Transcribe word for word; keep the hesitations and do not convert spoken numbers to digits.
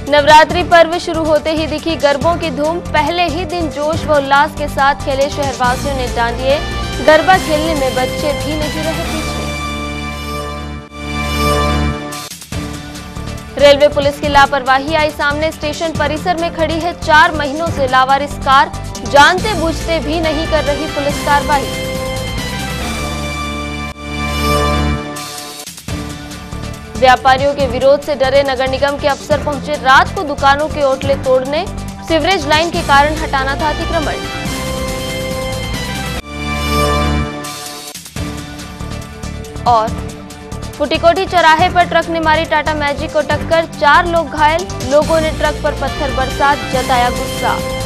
नवरात्रि पर्व शुरू होते ही दिखी गरबों की धूम। पहले ही दिन जोश व उल्लास के साथ खेले शहरवासियों ने डांडिये। गरबा खेलने में बच्चे भी नहीं रहे पीछे। रेलवे पुलिस की लापरवाही आई सामने। स्टेशन परिसर में खड़ी है चार महीनों से लावारिस कार। जानते बूझते भी नहीं कर रही पुलिस कार्रवाई। व्यापारियों के विरोध से डरे नगर निगम के अफसर पहुंचे। रात को दुकानों के ओटले तोड़ने। सीवरेज लाइन के कारण हटाना था अतिक्रमण। और फुटीकोटी चौराहे पर ट्रक ने मारी टाटा मैजिक को टक्कर। चार लोग घायल। लोगों ने ट्रक पर पत्थर बरसात जताया गुस्सा।